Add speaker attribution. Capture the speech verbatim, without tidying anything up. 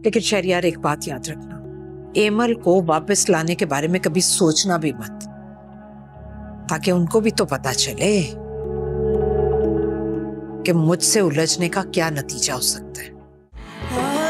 Speaker 1: लेकिन शहरियार एक बात याद रखना, एमल को वापस लाने के बारे में कभी सोचना भी मत, ताकि उनको भी तो पता चले कि मुझसे उलझने का क्या नतीजा हो सकता है।